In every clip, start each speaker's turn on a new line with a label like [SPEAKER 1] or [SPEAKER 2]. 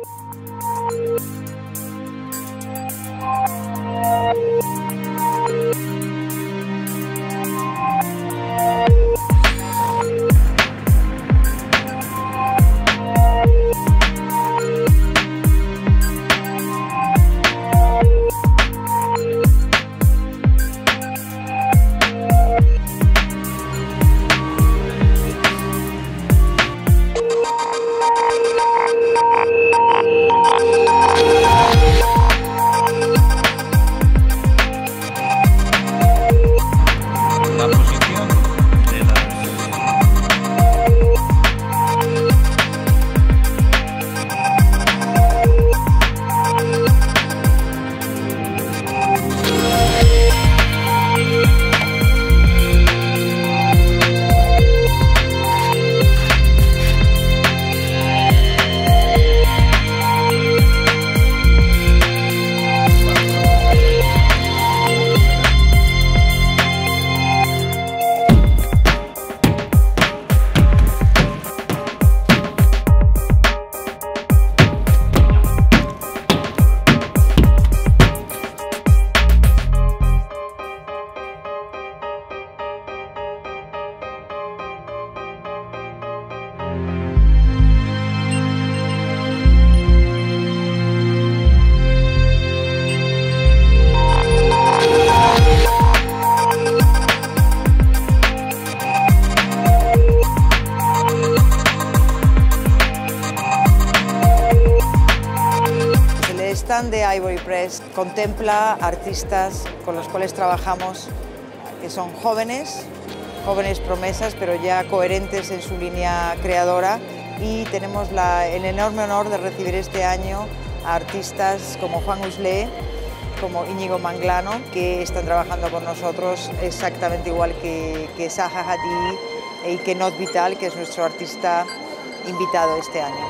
[SPEAKER 1] De Ivorypress contempla artistas con los cuales trabajamos que son jóvenes promesas, pero ya coherentes en su línea creadora, y tenemos el enorme honor de recibir este año a artistas como Juan Uslé, como Íñigo Manglano, que están trabajando con nosotros exactamente igual que Zaha Hadid y que Not Vital, que es nuestro artista invitado este año.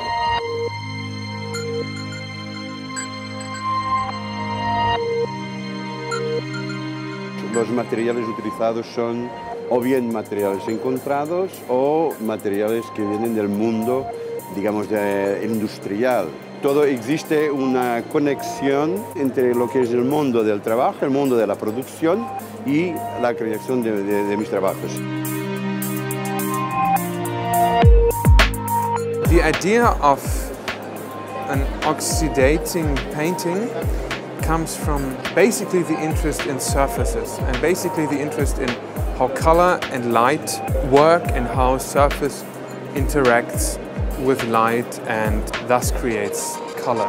[SPEAKER 2] Los materiales utilizados son o bien materiales encontrados o materiales que vienen del mundo, digamos, industrial. Todo existe una conexión entre lo que es el mundo del trabajo, el mundo de la producción y la creación de mis trabajos.
[SPEAKER 3] The idea of an oxidating painting comes from basically the interest in surfaces and basically the interest in how color and light work and how surface interacts with light and thus creates color.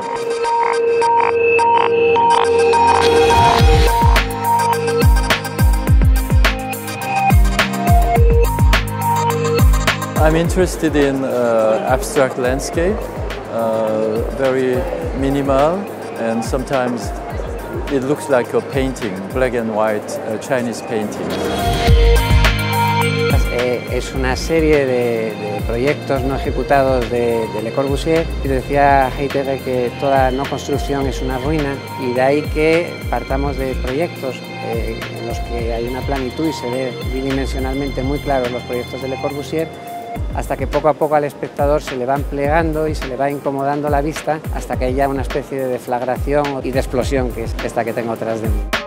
[SPEAKER 4] I'm interested in abstract landscape, very minimal, and sometimes it looks like a painting, black and white Chinese painting.
[SPEAKER 5] Es una serie de proyectos no ejecutados de Le Corbusier, y decía Heidegger que toda no construcción es una ruina, y de ahí que partamos de proyectos en los que hay una planitud y se ve bidimensionalmente muy claros los proyectos de Le Corbusier, hasta que poco a poco al espectador se le van plegando y se le va incomodando la vista hasta que haya una especie de deflagración y de explosión, que es esta que tengo atrás de mí.